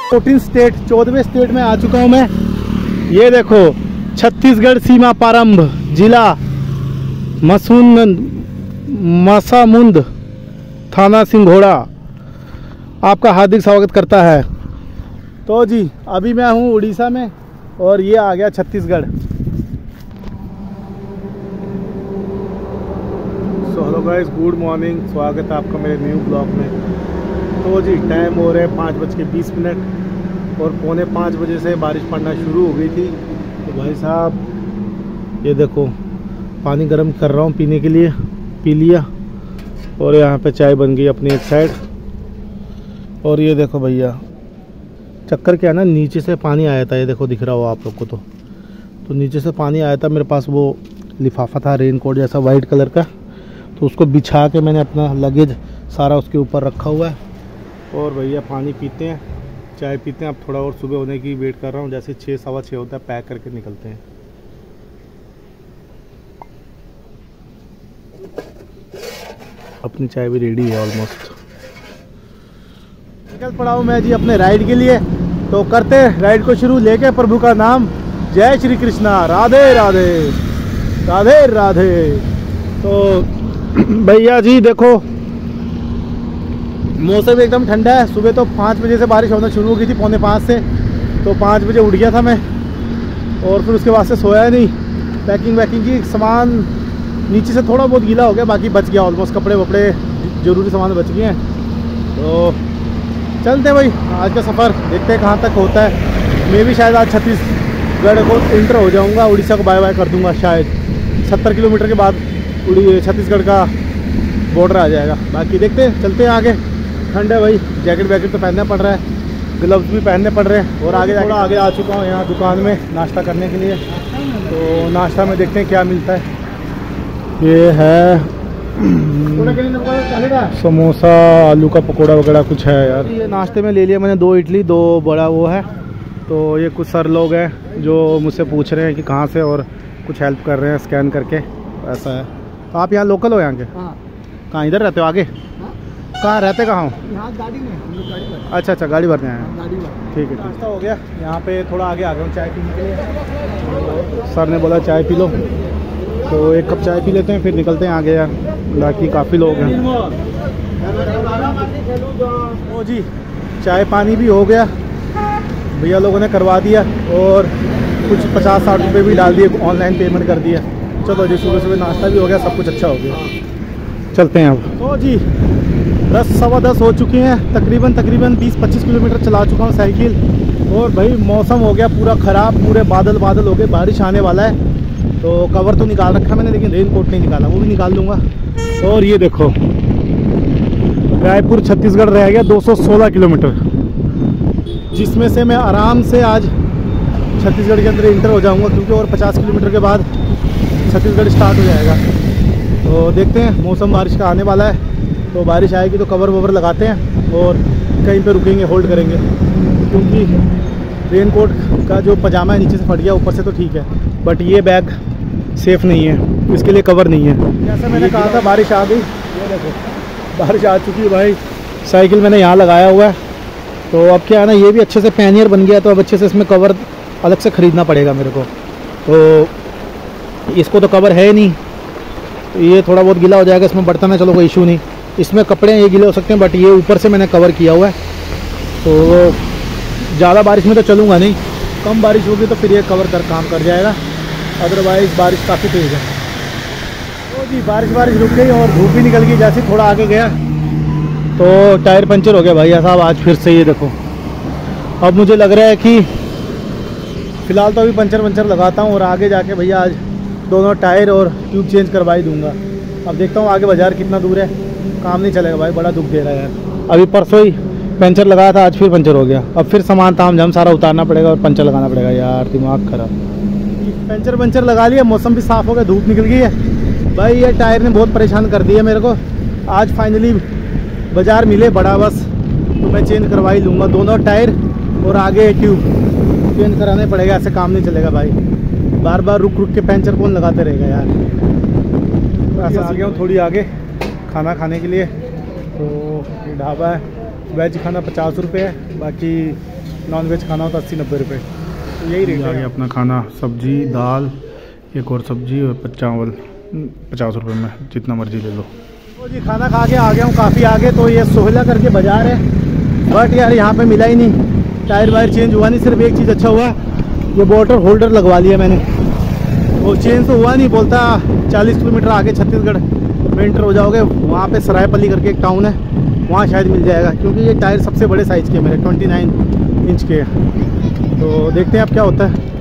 14 state 14वें state में आ चुका हूँ मैं। ये देखो छत्तीसगढ़ सीमा प्रारंभ जिला मसामुंद थाना सिंघोड़ा आपका हार्दिक स्वागत करता है। तो जी अभी मैं हूँ उड़ीसा में और ये आ गया Chhattisgarh. So hello guys, good morning, स्वागत है आपका मेरे न्यू ब्लॉग में। तो जी टाइम हो रहा है 5:20 और 4:45 बजे से बारिश पड़ना शुरू हो गई थी। तो भाई साहब ये देखो पानी गर्म कर रहा हूँ पीने के लिए, पी लिया। और यहाँ पे चाय बन गई अपनी एक साइड। और ये देखो भैया चक्कर क्या है ना, नीचे से पानी आया था, ये देखो दिख रहा हो आप लोग को। तो नीचे से पानी आया था, मेरे पास वो लिफाफा था रेनकोट जैसा वाइट कलर का, तो उसको बिछा के मैंने अपना लगेज सारा उसके ऊपर रखा हुआ है। और भैया पानी पीते हैं, चाय पीते हैं। अब थोड़ा और सुबह होने की वेट कर रहा हूँ, जैसे 6 सवा 6 होता है पैक करके निकलते हैं। अपनी चाय भी रेडी है ऑलमोस्ट। निकल पड़ा हूँ मैं जी अपने राइड के लिए। तो करते हैं राइड को शुरू, लेके प्रभु का नाम। जय श्री कृष्णा, राधे राधे, राधे राधे। तो भैया जी देखो मौसम एकदम ठंडा है। सुबह तो 5 बजे से बारिश होना शुरू हो गई थी, 4:45 से। तो 5 बजे उठ गया था मैं और फिर उसके बाद से सोया नहीं। पैकिंग वैकिंग की, सामान नीचे से थोड़ा बहुत गीला हो गया, बाकी बच गया ऑलमोस्ट। कपड़े वपड़े ज़रूरी सामान बच गए हैं। तो चलते हैं भाई आज का सफ़र, देखते हैं कहाँ तक होता है। मैं भी शायद आज छत्तीसगढ़ को इंटर हो जाऊँगा, उड़ीसा को बाय बाय कर दूँगा शायद। 70 किलोमीटर के बाद छत्तीसगढ़ का बॉर्डर आ जाएगा। बाकी देखते हैं, चलते हैं आगे। ठंड है भाई, जैकेट वैकेट तो पहनना पड़ रहा है, ग्लव्स भी पहनने पड़ रहे हैं। और आगे थोड़ा आगे आ चुका हूँ यहाँ दुकान में नाश्ता करने के लिए। तो नाश्ता में देखते हैं क्या मिलता है। ये है समोसा, आलू का पकोड़ा वगैरह कुछ है यार। ये नाश्ते में ले लिया मैंने 2 इडली, 2 बड़ा वो है। तो ये कुछ सर लोग हैं जो मुझसे पूछ रहे हैं कि कहाँ से, और कुछ हेल्प कर रहे हैं स्कैन करके, ऐसा है। तो आप यहाँ लोकल हो यहाँ के? हाँ। कहाँ इधर रहते हो आगे? कहाँ रहते, कहाँ हो? यहाँ गाड़ी में। अच्छा अच्छा, गाड़ी भरने आए हैं। ठीक है, नाश्ता हो गया। यहाँ पे थोड़ा आगे आ गया हूँ चाय पीने के लिए। तो सर ने बोला चाय पी लो, तो 1 कप चाय पी लेते हैं फिर निकलते हैं आगे यार। बाकी काफ़ी लोग हैं। ओ जी चाय पानी भी हो गया, भैया लोगों ने करवा दिया। और कुछ 50-60 रुपये भी डाल दिए, ऑनलाइन पेमेंट कर दिया। चलो जी सुबह सुबह नाश्ता भी हो गया, सब कुछ अच्छा हो गया। चलते हैं अब। तो जी 10 सवा 10 हो चुके हैं, तकरीबन 20-25 किलोमीटर चला चुका हूँ साइकिल। और भाई मौसम हो गया पूरा ख़राब, पूरे बादल हो गए, बारिश आने वाला है। तो कवर तो निकाल रखा मैंने, लेकिन रेनकोट नहीं निकाला, वो भी निकाल लूँगा। और ये देखो रायपुर छत्तीसगढ़ रह गया 216 किलोमीटर, जिसमें से मैं आराम से आज छत्तीसगढ़ के अंदर इंटर हो जाऊँगा, क्योंकि और 50 किलोमीटर के बाद छत्तीसगढ़ स्टार्ट हो जाएगा। तो देखते हैं, मौसम बारिश का आने वाला है। तो बारिश आएगी तो कवर ववर लगाते हैं और कहीं पे रुकेंगे, होल्ड करेंगे। क्योंकि रेनकोट का जो पजामा है नीचे से फट गया, ऊपर से तो ठीक है, बट ये बैग सेफ़ नहीं है, इसके लिए कवर नहीं है। जैसा मैंने कहा था बारिश आ गई, ये देखो बारिश आ चुकी है भाई। साइकिल मैंने यहाँ लगाया हुआ है। तो अब क्या है ना, ये भी अच्छे से पैनियर बन गया, तो अब अच्छे से इसमें कवर अलग से ख़रीदना पड़ेगा मेरे को। तो इसको तो कवर है नहीं, तो ये थोड़ा बहुत गीला हो जाएगा। इसमें बर्तन है, चलो कोई इशू नहीं, इसमें कपड़े हैं ये गीले हो सकते हैं, बट ये ऊपर से मैंने कवर किया हुआ है। तो ज़्यादा बारिश में तो चलूँगा नहीं, कम बारिश होगी तो फिर ये कवर कर काम कर जाएगा, अदरवाइज़ बारिश काफ़ी तेज़ है। तो जी बारिश रुक गई और धूप भी निकल गई। जैसे थोड़ा आगे गया तो टायर पंचर हो गया भैया साहब आज फिर से। ये देखो अब मुझे लग रहा है कि फ़िलहाल तो अभी पंचर लगाता हूँ और आगे जाके भैया आज दोनों टायर और ट्यूब चेंज करवा ही दूँगा। अब देखता हूँ आगे बाज़ार कितना दूर है, काम नहीं चलेगा भाई, बड़ा दुख दे रहा है यार। अभी परसों ही पंचर लगाया था, आज फिर पंचर हो गया। अब फिर सामान ताम झाम सारा उतारना पड़ेगा और पंचर लगाना पड़ेगा यार, दिमाग खराब। पंचर लगा लिया, मौसम भी साफ़ हो गया, धूप निकल गई है भाई। ये टायर ने बहुत परेशान कर दिया मेरे को। आज फाइनली बाज़ार मिले बड़ा बस, तो मैं चेंज करवा ही लूँगा दोनों टायर और आगे ट्यूब चेंज कराने पड़ेगा, ऐसे काम नहीं चलेगा भाई। बार बार रुक के पंचर कौन लगाते रहेगा यार। तो ऐसा आ गया हूँ थोड़ी आगे खाना खाने के लिए। तो ये ढाबा है, वेज खाना 50 रुपये है, बाकी नॉन वेज खाना हो तो 80-90 रुपये, तो यही रेट है। अपना खाना, सब्जी, दाल, एक और सब्जी और चावल 50 रुपये में, जितना मर्जी ले लो। तो जी खाना खा के आ गया हूँ काफ़ी आगे। तो ये सोहला करके बाज़ार है, बट यार यहाँ पे मिला ही नहीं, टायर वायर चेंज हुआ नहीं। सिर्फ एक चीज़ अच्छा हुआ, ये वाटर होल्डर लगवा लिया मैंने। वो चेंज तो हुआ नहीं, बोलता 40 किलोमीटर आगे छत्तीसगढ़ में एंटर हो जाओगे, वहाँ पे सरायपल्ली करके एक टाउन है, वहाँ शायद मिल जाएगा। क्योंकि ये टायर सबसे बड़े साइज़ के मेरे 29 इंच के हैं। तो देखते हैं अब क्या होता है।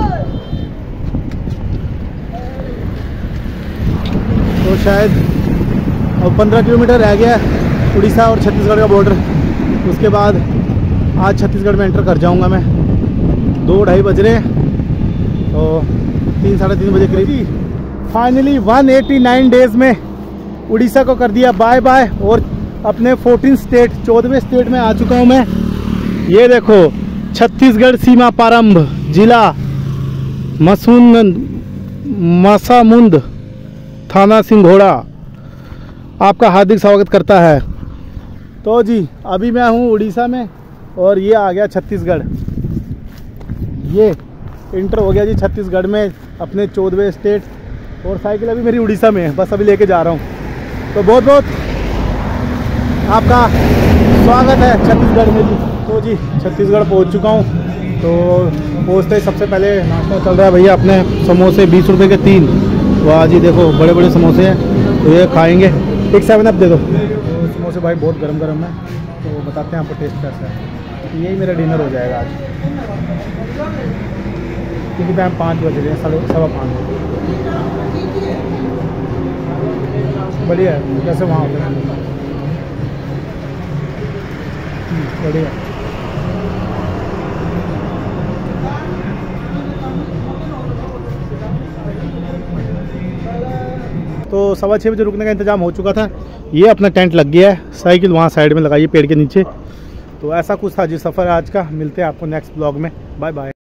तो शायद अब 15 किलोमीटर रह गया है उड़ीसा और छत्तीसगढ़ का बॉर्डर। उसके बाद आज छत्तीसगढ़ में एंटर कर जाऊंगा मैं। 2-2:30 बज रहे हैं, तो 3-3:30 बजे करीब फाइनली 189 डेज़ में उड़ीसा को कर दिया बाय बाय। और अपने 14वें स्टेट में आ चुका हूँ मैं। ये देखो, छत्तीसगढ़ सीमा प्रारंभ, जिला मसामुंद, थाना सिंघोड़ा आपका हार्दिक स्वागत करता है। तो जी अभी मैं हूँ उड़ीसा में और ये आ गया छत्तीसगढ़। ये इंटर हो गया जी छत्तीसगढ़ में, अपने 14वें स्टेट। और साइकिल अभी मेरी उड़ीसा में है, बस अभी लेके जा रहा हूँ। तो बहुत बहुत आपका स्वागत है छत्तीसगढ़ में जी। तो जी छत्तीसगढ़ पहुँच चुका हूँ। तो पहुँचते ही सबसे पहले नाश्ता चल रहा है भैया, अपने समोसे 20 रुपये के 3। वाह जी, देखो बड़े बड़े समोसे हैं, तो ये खाएंगे। एक 7 अप दे दो। तो समोसे भाई बहुत गरम गरम है, तो बताते हैं आपको टेस्ट कैसा है। यही मेरा डिनर हो जाएगा आज, क्योंकि टाइम 5 बज रहे हैं, 5:15। बढ़िया है, कैसे वहाँ होता है, बढ़िया। तो 6:15 बजे रुकने का इंतज़ाम हो चुका था। ये अपना टेंट लग गया है, साइकिल वहाँ साइड में लगाइए पेड़ के नीचे। तो ऐसा कुछ था जी सफ़र आज का। मिलते हैं आपको नेक्स्ट ब्लॉग में। Bye bye.